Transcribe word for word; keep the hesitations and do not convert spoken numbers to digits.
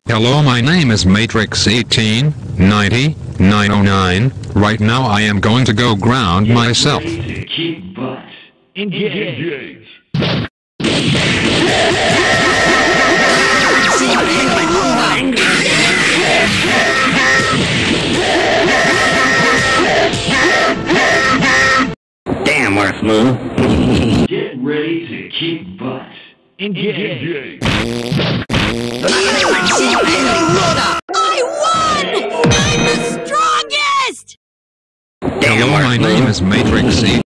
Hello, my name is Matrix eighteen ninety nine oh nine. Right now I am going to go ground myself. To keep butt. Engage. Damn, we're smooth. Get ready to kick butt. Engage. I won! I'm the strongest! Hello, my name is Matrix eighteen.